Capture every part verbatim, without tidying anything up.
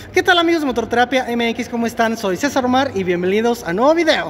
¿Qué tal amigos de Motorterapia M X? ¿Cómo están? Soy César Omar y bienvenidos a nuevo video.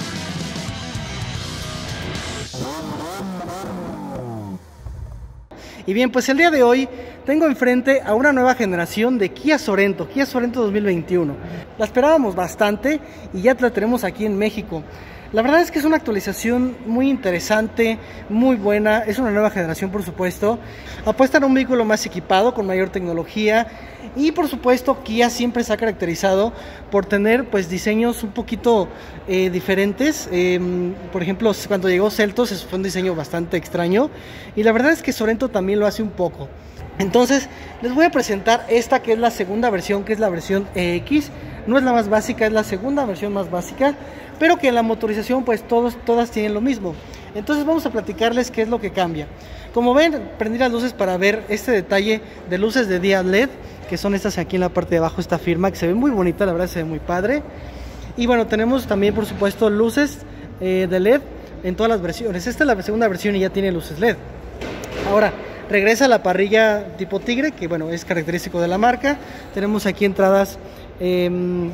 Y bien, pues el día de hoy tengo enfrente a una nueva generación de Kia Sorento, Kia Sorento dos mil veintiuno. La esperábamos bastante y ya la tenemos aquí en México. La verdad es que es una actualización muy interesante, muy buena, es una nueva generación por supuesto. Apuestan a un vehículo más equipado, con mayor tecnología y por supuesto Kia siempre se ha caracterizado por tener pues diseños un poquito eh, diferentes. Eh, por ejemplo, cuando llegó Seltos fue un diseño bastante extraño y la verdad es que Sorento también lo hace un poco. Entonces les voy a presentar esta que es la segunda versión, que es la versión E X. No es la más básica, es la segunda versión más básica, pero que en la motorización pues todos, todas tienen lo mismo. Entonces vamos a platicarles qué es lo que cambia. Como ven, prendí las luces para ver este detalle de luces de día L E D, que son estas aquí en la parte de abajo, esta firma, que se ve muy bonita, la verdad se ve muy padre. Y bueno, tenemos también por supuesto luces eh, de L E D en todas las versiones. Esta es la segunda versión y ya tiene luces L E D. Ahora, regresa la parrilla tipo Tigre, que bueno, es característico de la marca. Tenemos aquí entradas eh,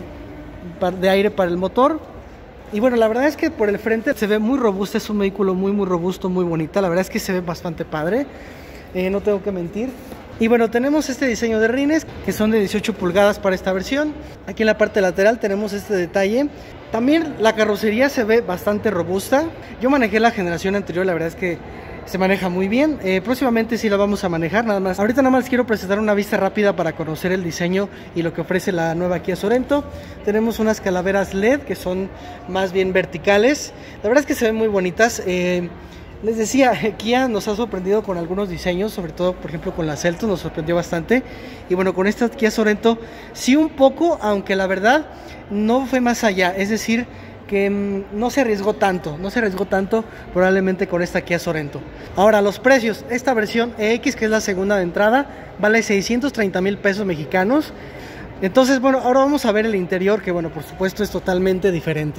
de aire para el motor. Y bueno, la verdad es que por el frente se ve muy robusto, es un vehículo muy muy robusto, muy bonita. La verdad es que se ve bastante padre, eh, no tengo que mentir. Y bueno, tenemos este diseño de rines que son de dieciocho pulgadas para esta versión. Aquí en la parte lateral tenemos este detalle. También la carrocería se ve bastante robusta. Yo manejé la generación anterior, la verdad es que se maneja muy bien. eh, Próximamente sí la vamos a manejar, nada más. Ahorita nada más les quiero presentar una vista rápida para conocer el diseño y lo que ofrece la nueva Kia Sorento. Tenemos unas calaveras L E D que son más bien verticales. La verdad es que se ven muy bonitas. eh, Les decía, Kia nos ha sorprendido con algunos diseños, sobre todo por ejemplo con la Seltos nos sorprendió bastante. Y bueno, con esta Kia Sorento sí un poco, aunque la verdad no fue más allá. Es decir, que mmm, no se arriesgó tanto, no se arriesgó tanto probablemente con esta Kia Sorento. Ahora los precios, esta versión E X, que es la segunda de entrada, vale seiscientos treinta mil pesos mexicanos. Entonces bueno, ahora vamos a ver el interior, que bueno, por supuesto es totalmente diferente.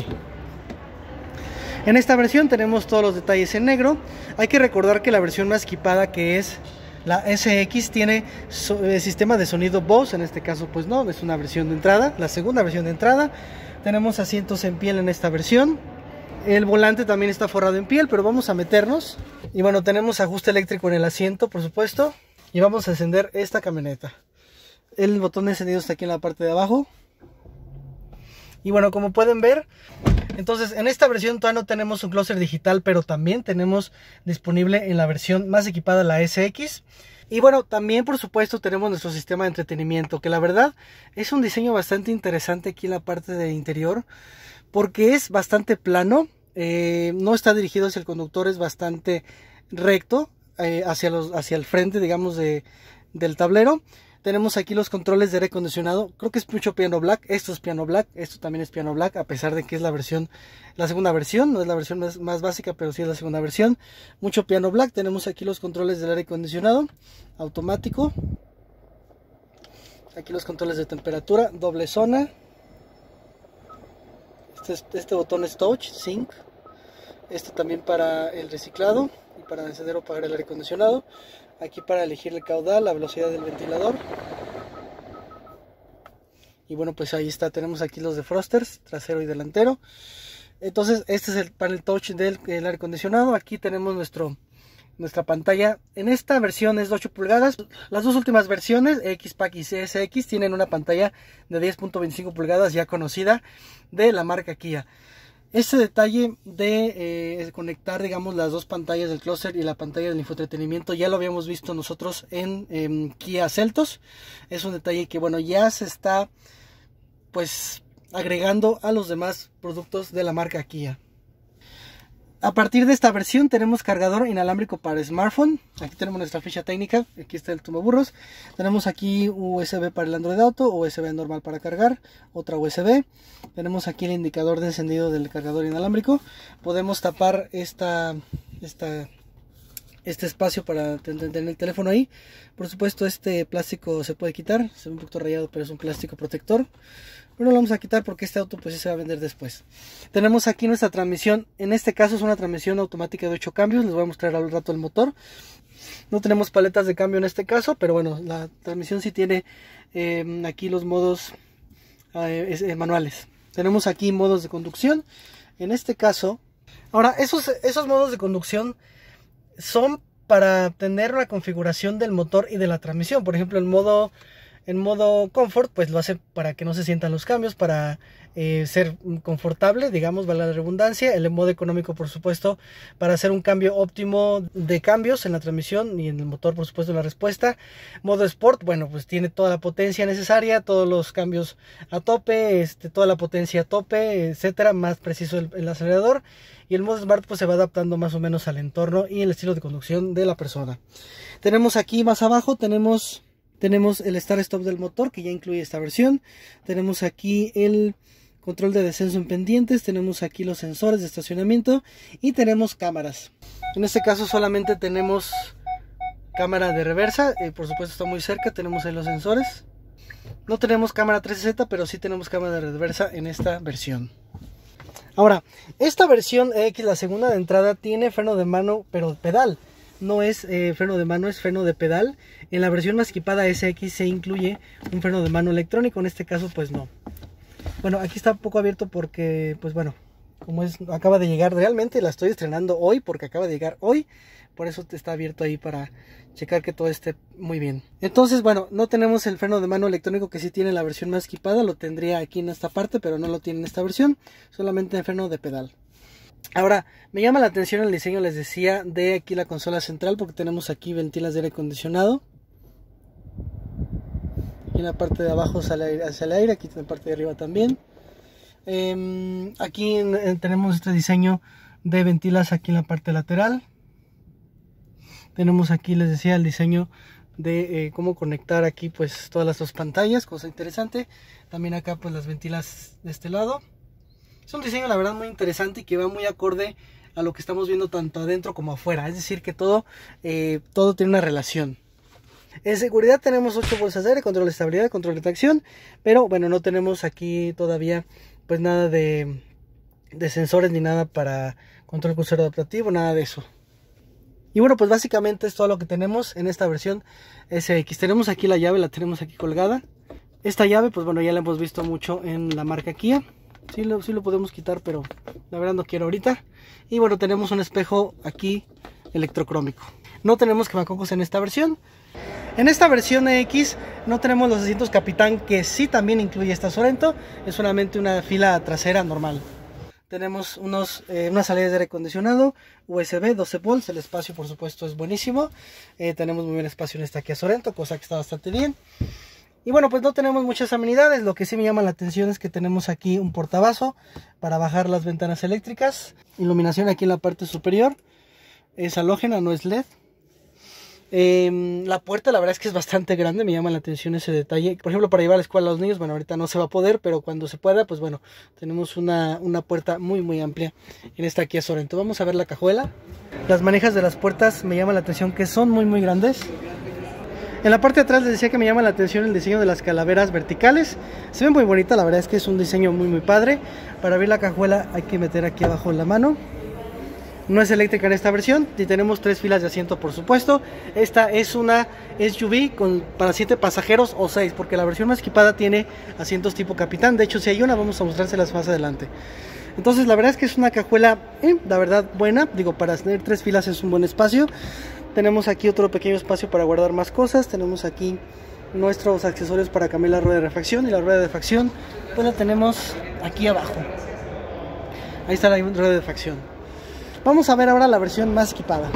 En esta versión tenemos todos los detalles en negro. Hay que recordar que la versión más equipada, que es la S X, tiene so eh, sistema de sonido Bose. En este caso pues no, es una versión de entrada, la segunda versión de entrada. Tenemos asientos en piel en esta versión. El volante también está forrado en piel, pero vamos a meternos. Y bueno, tenemos ajuste eléctrico en el asiento, por supuesto. Y vamos a encender esta camioneta. El botón de encendido está aquí en la parte de abajo. Y bueno, como pueden ver, entonces en esta versión todavía no tenemos un closer digital, pero también tenemos disponible en la versión más equipada, la S X. Y bueno, también por supuesto tenemos nuestro sistema de entretenimiento, que la verdad es un diseño bastante interesante aquí en la parte de interior, porque es bastante plano, eh, no está dirigido hacia el conductor, es bastante recto eh, hacia, los, hacia el frente, digamos, de, del tablero. Tenemos aquí los controles de aire acondicionado. Creo que es mucho piano black. Esto es piano black. Esto también es piano black. A pesar de que es la versión, la segunda versión. No es la versión más, más básica, pero sí es la segunda versión. Mucho piano black. Tenemos aquí los controles del aire acondicionado automático. Aquí los controles de temperatura. Doble zona. Este, este botón es touch, sync. Este también para el reciclado y para encender o apagar el aire acondicionado. Aquí para elegir el caudal, la velocidad del ventilador. Y bueno, pues ahí está, tenemos aquí los defrosters, trasero y delantero. Entonces este es el panel touch del el aire acondicionado. Aquí tenemos nuestro, nuestra pantalla. En esta versión es de ocho pulgadas. Las dos últimas versiones, X-Pack y C S X, tienen una pantalla de diez punto veinticinco pulgadas ya conocida de la marca Kia. Este detalle de eh, conectar, digamos, las dos pantallas del closer y la pantalla del infoentretenimiento ya lo habíamos visto nosotros en, en Kia Seltos. Es un detalle que, bueno, ya se está pues agregando a los demás productos de la marca Kia. A partir de esta versión tenemos cargador inalámbrico para smartphone. Aquí tenemos nuestra ficha técnica. Aquí está el tumbaburros. Tenemos aquí U S B para el Android Auto, U S B normal para cargar, otra U S B. Tenemos aquí el indicador de encendido del cargador inalámbrico. Podemos tapar esta, esta, este espacio para tener el teléfono ahí. Por supuesto, este plástico se puede quitar, se ve un poquito rayado, pero es un plástico protector. Pero lo vamos a quitar porque este auto pues sí se va a vender después. Tenemos aquí nuestra transmisión. En este caso es una transmisión automática de ocho cambios. Les voy a mostrar al rato el motor. No tenemos paletas de cambio en este caso, pero bueno, la transmisión sí tiene eh, aquí los modos eh, eh, manuales. Tenemos aquí modos de conducción. En este caso, ahora esos, esos modos de conducción son para tener una configuración del motor y de la transmisión. Por ejemplo, el modo... En modo Comfort, pues lo hace para que no se sientan los cambios, para eh, ser confortable, digamos, vale la redundancia. El modo económico, por supuesto, para hacer un cambio óptimo de cambios en la transmisión y en el motor, por supuesto, en la respuesta. Modo Sport, bueno, pues tiene toda la potencia necesaria, todos los cambios a tope, este, toda la potencia a tope, etcétera, más preciso el, el acelerador. Y el modo Smart pues se va adaptando más o menos al entorno y el estilo de conducción de la persona. Tenemos aquí más abajo, tenemos... Tenemos el Start Stop del motor, que ya incluye esta versión. Tenemos aquí el control de descenso en pendientes. Tenemos aquí los sensores de estacionamiento. Y tenemos cámaras. En este caso solamente tenemos cámara de reversa. Eh, por supuesto está muy cerca. Tenemos ahí los sensores. No tenemos cámara trescientos sesenta, pero sí tenemos cámara de reversa en esta versión. Ahora, esta versión X, la segunda de entrada, tiene freno de mano, pero pedal. No es eh, freno de mano, es freno de pedal. En la versión más equipada S X se incluye un freno de mano electrónico, en este caso pues no. Bueno, aquí está un poco abierto porque pues bueno, como es acaba de llegar, realmente la estoy estrenando hoy porque acaba de llegar hoy. Por eso está abierto ahí para checar que todo esté muy bien. Entonces bueno, no tenemos el freno de mano electrónico que sí tiene la versión más equipada. Lo tendría aquí en esta parte, pero no lo tiene en esta versión. Solamente el freno de pedal. Ahora, me llama la atención el diseño, les decía, de aquí la consola central, porque tenemos aquí ventilas de aire acondicionado. Aquí en la parte de abajo sale hacia el aire, aquí en la parte de arriba también. Eh, aquí en, tenemos este diseño de ventilas aquí en la parte lateral. Tenemos aquí, les decía, el diseño de eh, cómo conectar aquí pues todas las dos pantallas, cosa interesante. También acá pues las ventilas de este lado. Es un diseño la verdad muy interesante y que va muy acorde a lo que estamos viendo tanto adentro como afuera. Es decir que todo, eh, todo tiene una relación. En seguridad tenemos ocho bolsas de aire, control de estabilidad, control de tracción. Pero bueno, no tenemos aquí todavía pues nada de, de sensores ni nada para control crucero adaptativo, nada de eso. Y bueno, pues básicamente es todo lo que tenemos en esta versión S X. Tenemos aquí la llave, la tenemos aquí colgada. Esta llave pues bueno, ya la hemos visto mucho en la marca Kia. Sí lo, sí lo podemos quitar, pero la verdad no quiero ahorita. Y bueno, tenemos un espejo aquí electrocrómico. No tenemos quemacocos en esta versión. En esta versión X no tenemos los asientos capitán, que sí también incluye esta Sorento. Es solamente una fila trasera normal. Tenemos unos, eh, una salida de aire acondicionado, U S B, doce volts. El espacio por supuesto es buenísimo. Eh, tenemos muy buen espacio en esta Kia Sorento, cosa que está bastante bien. Y bueno, pues no tenemos muchas amenidades. Lo que sí me llama la atención es que tenemos aquí un portavaso para bajar las ventanas eléctricas. Iluminación aquí en la parte superior. Es halógena, no es L E D. Eh, la puerta la verdad es que es bastante grande. Me llama la atención ese detalle. Por ejemplo, para llevar a la escuela a los niños, bueno, ahorita no se va a poder, pero cuando se pueda, pues bueno, tenemos una, una puerta muy muy amplia en esta Kia Sorento. Vamos a ver la cajuela. Las manijas de las puertas me llama la atención que son muy muy grandes. En la parte de atrás les decía que me llama la atención el diseño de las calaveras verticales. Se ven muy bonitas, la verdad es que es un diseño muy muy padre. Para abrir la cajuela hay que meter aquí abajo la mano. No es eléctrica en esta versión y tenemos tres filas de asiento por supuesto. Esta es una S U V con, para siete pasajeros o seis, porque la versión más equipada tiene asientos tipo capitán. De hecho si hay una vamos a mostrárselas más adelante. Entonces la verdad es que es una cajuela, eh, la verdad buena. Digo, para tener tres filas es un buen espacio. Tenemos aquí otro pequeño espacio para guardar más cosas. Tenemos aquí nuestros accesorios para cambiar la rueda de refacción. Y la rueda de refacción pues la tenemos aquí abajo. Ahí está la rueda de refacción. Vamos a ver ahora la versión más equipada.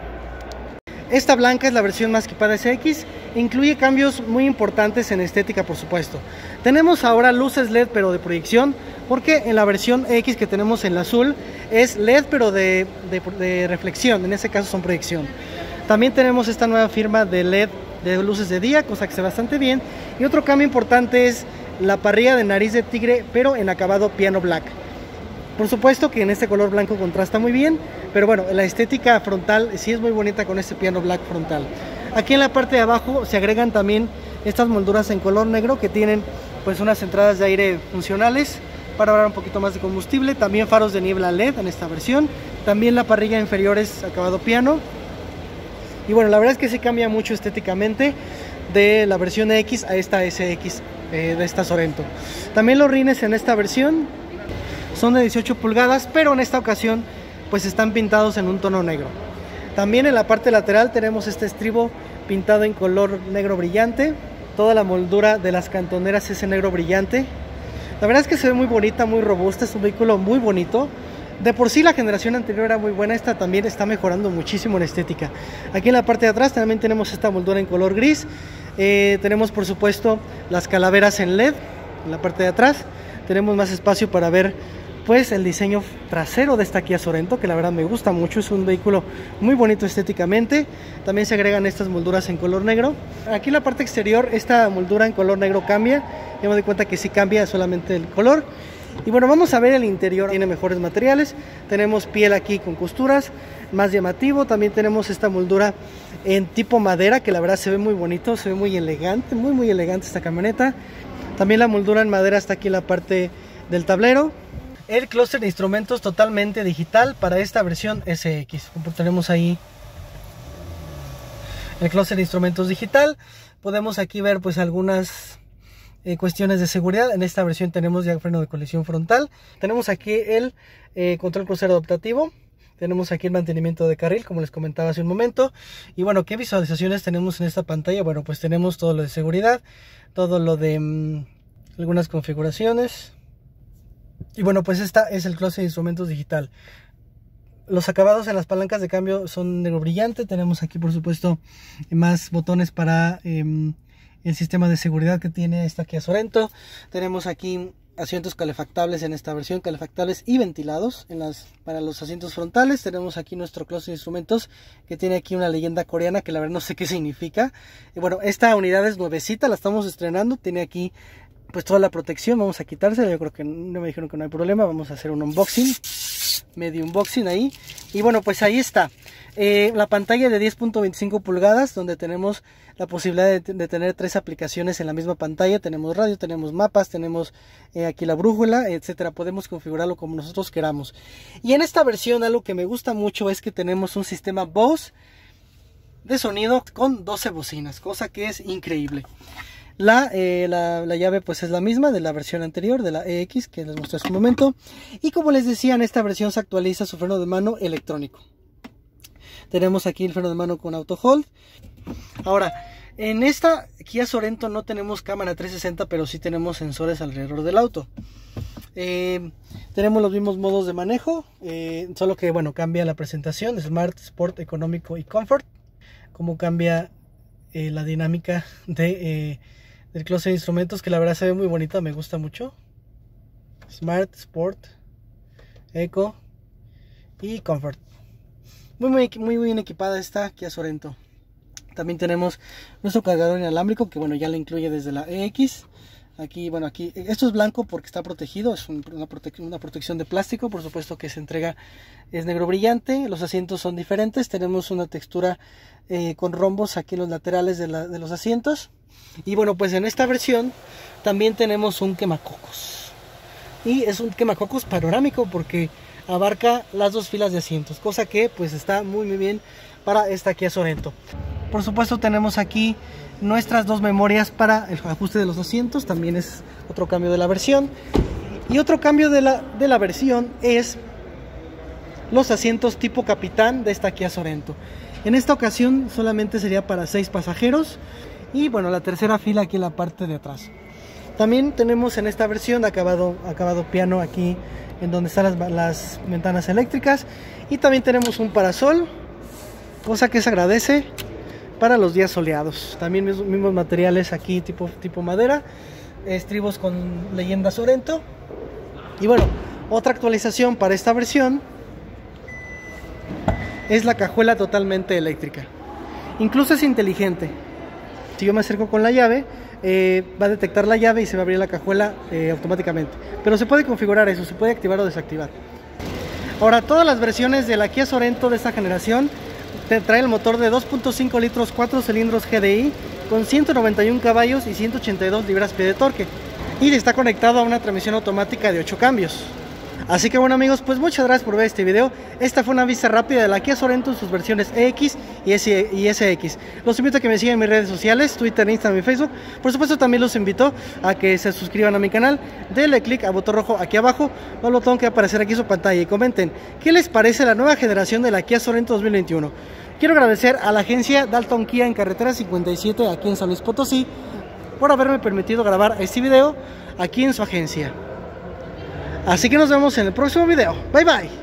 Esta blanca es la versión más equipada S X. Incluye cambios muy importantes en estética por supuesto. Tenemos ahora luces L E D pero de proyección. Porque en la versión X que tenemos en la azul es L E D pero de, de, de reflexión. En este caso son proyección. También tenemos esta nueva firma de L E D de luces de día, cosa que se ve bastante bien. Y otro cambio importante es la parrilla de nariz de tigre, pero en acabado piano black. Por supuesto que en este color blanco contrasta muy bien, pero bueno, la estética frontal sí es muy bonita con este piano black frontal. Aquí en la parte de abajo se agregan también estas molduras en color negro que tienen pues unas entradas de aire funcionales para ahorrar un poquito más de combustible, también faros de niebla L E D en esta versión, también la parrilla inferior es acabado piano. Y bueno, la verdad es que sí cambia mucho estéticamente de la versión X a esta S X eh, de esta Sorento. También los rines en esta versión son de dieciocho pulgadas, pero en esta ocasión pues están pintados en un tono negro. También en la parte lateral tenemos este estribo pintado en color negro brillante. Toda la moldura de las cantoneras es en negro brillante. La verdad es que se ve muy bonita, muy robusta, es un vehículo muy bonito. De por sí la generación anterior era muy buena, esta también está mejorando muchísimo en estética. Aquí en la parte de atrás también tenemos esta moldura en color gris. Eh, tenemos por supuesto las calaveras en L E D en la parte de atrás. Tenemos más espacio para ver pues el diseño trasero de esta Kia Sorento, que la verdad me gusta mucho, es un vehículo muy bonito estéticamente. También se agregan estas molduras en color negro. Aquí en la parte exterior esta moldura en color negro cambia, ya me doy cuenta que sí cambia solamente el color. Y bueno, vamos a ver el interior, tiene mejores materiales, tenemos piel aquí con costuras, más llamativo. También tenemos esta moldura en tipo madera, que la verdad se ve muy bonito, se ve muy elegante, muy muy elegante esta camioneta. También la moldura en madera está aquí en la parte del tablero. El clúster de instrumentos totalmente digital para esta versión S X. Como tenemos ahí el clúster de instrumentos digital, podemos aquí ver pues algunas eh, cuestiones de seguridad. En esta versión tenemos ya freno de colisión frontal. Tenemos aquí el eh, control crucero adaptativo. Tenemos aquí el mantenimiento de carril, como les comentaba hace un momento. Y bueno, ¿qué visualizaciones tenemos en esta pantalla? Bueno, pues tenemos todo lo de seguridad, todo lo de mmm, algunas configuraciones. Y bueno, pues esta es el clúster de instrumentos digital. Los acabados en las palancas de cambio son negro brillante. Tenemos aquí por supuesto más botones para eh, el sistema de seguridad que tiene esta Kia Sorento. Tenemos aquí asientos calefactables en esta versión, calefactables y ventilados en las, para los asientos frontales. Tenemos aquí nuestro clúster de instrumentos que tiene aquí una leyenda coreana que la verdad no sé qué significa. Y bueno, esta unidad es nuevecita, la estamos estrenando, tiene aquí pues toda la protección. Vamos a quitársela, yo creo que no me dijeron que no hay problema. Vamos a hacer un unboxing, medio unboxing ahí. Y bueno, pues ahí está eh, la pantalla de diez punto veinticinco pulgadas, donde tenemos la posibilidad de, de tener tres aplicaciones en la misma pantalla. Tenemos radio, tenemos mapas, tenemos eh, aquí la brújula, etcétera. Podemos configurarlo como nosotros queramos. Y en esta versión algo que me gusta mucho es que tenemos un sistema Bose de sonido con doce bocinas, cosa que es increíble. La, eh, la, la llave pues es la misma de la versión anterior, de la E X, que les mostré hace un momento. Y como les decía, en esta versión se actualiza su freno de mano electrónico. Tenemos aquí el freno de mano con auto hold. Ahora, en esta Kia Sorento no tenemos cámara trescientos sesenta, pero sí tenemos sensores alrededor del auto. Eh, tenemos los mismos modos de manejo, eh, solo que bueno, cambia la presentación: Smart, Sport, Económico y Comfort. Como cambia eh, la dinámica de... Eh, del clúster de instrumentos, que la verdad se ve muy bonita, me gusta mucho. Smart, Sport, Eco y Comfort. Muy, muy, muy bien equipada esta Kia Sorento. También tenemos nuestro cargador inalámbrico, que bueno, ya le incluye desde la E X. Aquí, bueno, aquí, esto es blanco porque está protegido, es un, una, prote una protección de plástico, por supuesto que se entrega, es negro brillante. Los asientos son diferentes, tenemos una textura eh, con rombos aquí en los laterales de, la, de los asientos. Y bueno, pues en esta versión también tenemos un quemacocos. Y es un quemacocos panorámico porque abarca las dos filas de asientos, cosa que pues está muy muy bien para esta Kia Sorento. Por supuesto tenemos aquí nuestras dos memorias para el ajuste de los asientos, también es otro cambio de la versión. Y otro cambio de la, de la versión es los asientos tipo capitán de esta Kia Sorento. En esta ocasión solamente sería para seis pasajeros. Y bueno, la tercera fila aquí en la parte de atrás. También tenemos en esta versión acabado, acabado piano aquí en donde están las, las ventanas eléctricas. Y también tenemos un parasol, cosa que se agradece para los días soleados. También mismos, mismos materiales aquí tipo, tipo madera, estribos con leyenda Sorento. Y bueno, otra actualización para esta versión es la cajuela totalmente eléctrica. Incluso es inteligente. Si yo me acerco con la llave, eh, va a detectar la llave y se va a abrir la cajuela eh, automáticamente. Pero se puede configurar eso, se puede activar o desactivar. Ahora, todas las versiones de la Kia Sorento de esta generación te trae el motor de dos punto cinco litros, cuatro cilindros G D I con ciento noventa y un caballos y ciento ochenta y dos libras-pie de torque, y está conectado a una transmisión automática de ocho cambios. Así que bueno amigos, pues muchas gracias por ver este video. Esta fue una vista rápida de la Kia Sorento en sus versiones E X y S X. Los invito a que me sigan en mis redes sociales, Twitter, Instagram y Facebook. Por supuesto también los invito a que se suscriban a mi canal. Denle click al botón rojo aquí abajo, o al botón que va a aparecer aquí en su pantalla, y comenten qué les parece la nueva generación de la Kia Sorento dos mil veintiuno. Quiero agradecer a la agencia Dalton Kia en carretera cincuenta y siete aquí en San Luis Potosí por haberme permitido grabar este video aquí en su agencia. Así que nos vemos en el próximo video. Bye bye.